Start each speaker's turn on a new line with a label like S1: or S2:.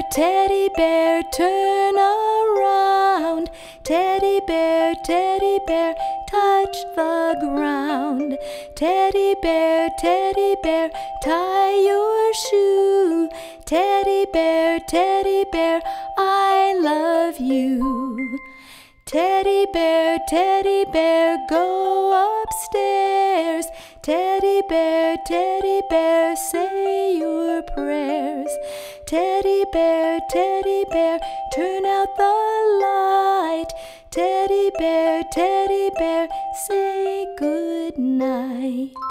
S1: teddy bear, turn around. Teddy bear, touch the ground. Teddy bear, tie your shoe. Teddy bear, I love you. Teddy bear, go upstairs. Teddy bear, say your prayers. Teddy bear, turn out the light. Teddy bear, say good night.